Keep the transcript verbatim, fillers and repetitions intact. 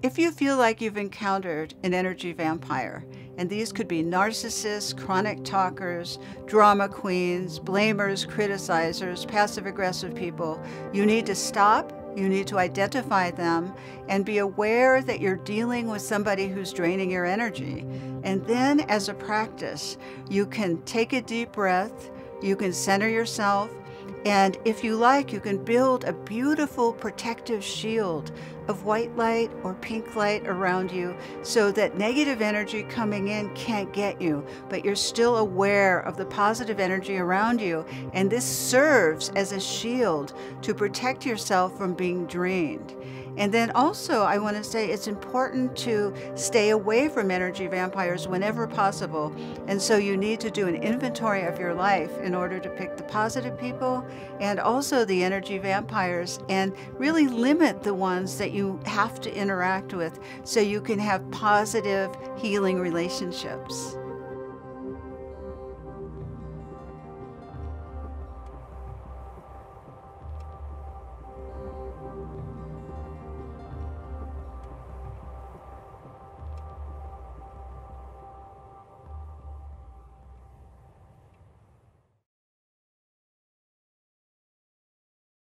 If you feel like you've encountered an energy vampire, and these could be narcissists, chronic talkers, drama queens, blamers, criticizers, passive-aggressive people, you need to stop, you need to identify them, and be aware that you're dealing with somebody who's draining your energy. And then, as a practice, you can take a deep breath, you can center yourself, and if you like, you can build a beautiful protective shield of white light or pink light around you so that negative energy coming in can't get you, but you're still aware of the positive energy around you. And this serves as a shield to protect yourself from being drained. And then also, I want to say it's important to stay away from energy vampires whenever possible. And so you need to do an inventory of your life in order to pick the positive people and also the energy vampires, and really limit the ones that you have to interact with so you can have positive healing relationships.